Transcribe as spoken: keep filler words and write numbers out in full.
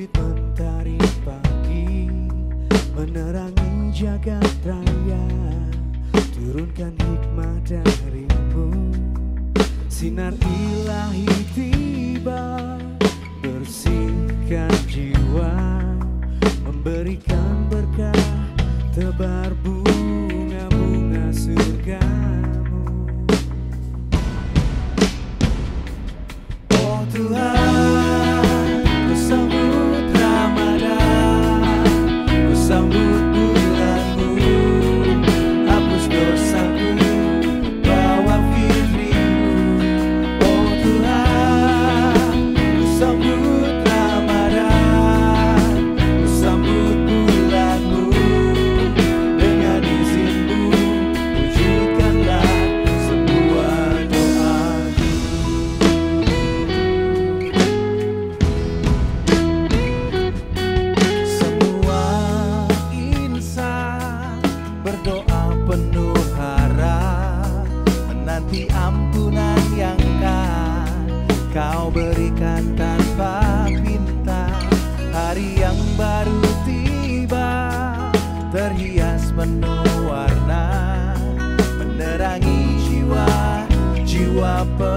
Terbit mentari pagi menerangi jagat raya. Turunkan hikmah darimu, sinar ilahi tiba, bersihkan jiwa, memberikan berkah, tebar bunga-bunga surgamu. Oh Tuhan, ku sambut Ramadan, ku sambut bulanmu, hapus dosaku, bawa firman-Mu. Oh Tuhan, ku sambut Ramadan, ku sambut bulanmu, dengan izin-Mu wujudkanlah semua doaku. Semua insan berdoa penuh harap, menanti ampunan yang kan Kau berikan tanpa pinta. Hari yang baru tiba, terhias penuh warna, menerangi jiwa, jiwa